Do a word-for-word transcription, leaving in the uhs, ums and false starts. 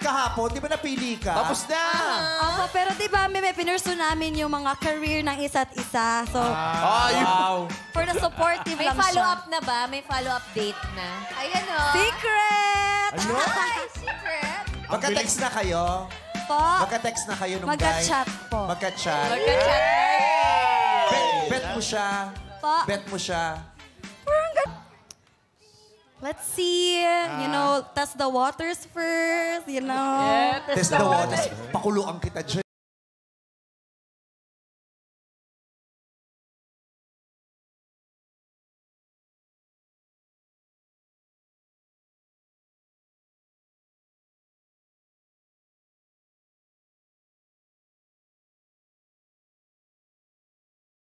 kahapon, di ba napili ka? Tapos na! Opo, pero di ba may, may pinurso namin yung mga career ng isa't isa. So, Ah, wow. for the supportive May lang siya. follow-up na ba? May follow-up date na? Ayan o. Secret! Ay, secret. Magka-text na kayo? Po. Magka-text na kayo nung guy? Magka-chat po. Magka-chat. Magka-chat na. Bet, bet mo siya. Po. Bet mo siya. Let's see, you know, test the waters first, you know. Test the waters. Pakuluan kita dyan.